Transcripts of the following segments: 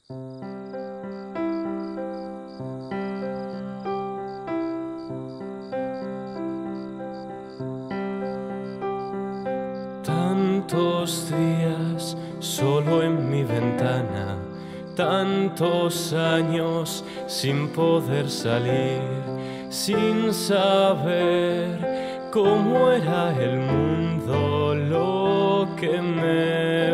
Tantos días solo en mi ventana, tantos años sin poder salir, sin saber cómo era el mundo, lo que me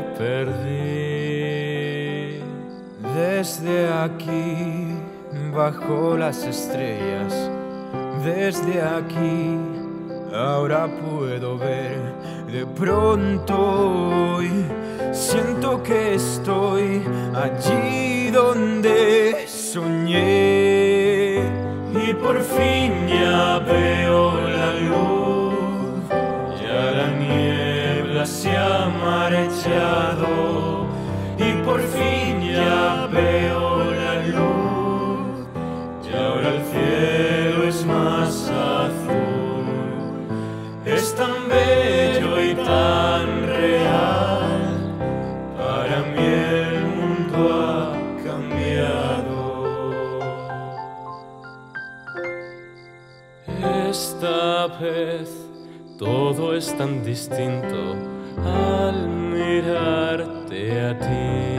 perdí. Desde aquí, bajo las estrellas, desde aquí, ahora puedo ver. De pronto hoy siento que estoy allí donde soñé. Y por fin ya veo la luz, ya la niebla se ha marchado. Y por fin ya veo la luz, y ahora el cielo es más azul. Es tan bello y tan real, para mí el mundo ha cambiado. Esta vez todo es tan distinto al mirarte a ti.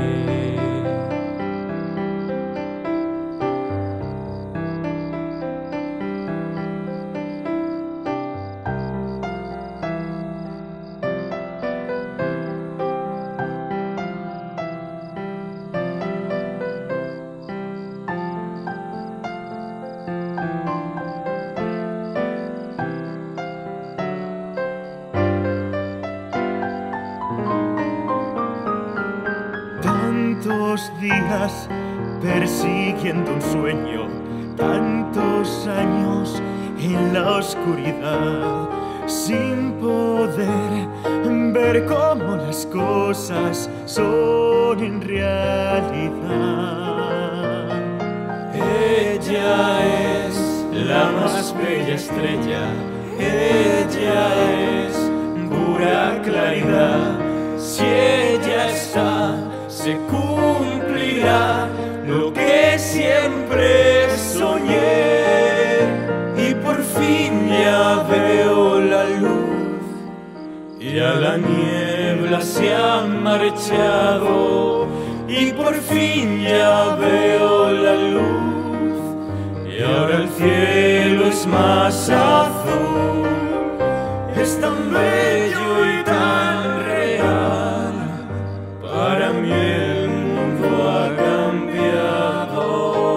Tantos días persiguiendo un sueño, tantos años en la oscuridad, sin poder ver cómo las cosas son en realidad. Ella es la más bella estrella, ella es pura claridad. Si ella está, se cumplirá lo que siempre soñé. Y por fin ya veo la luz, ya la niebla se ha marchado. Y por fin ya veo la luz, y ahora el cielo es más azul. Es tan bello y tan real, para mí el mundo ha cambiado.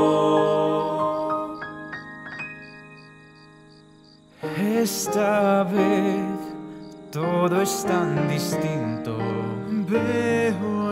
Esta vez todo es tan distinto. Veo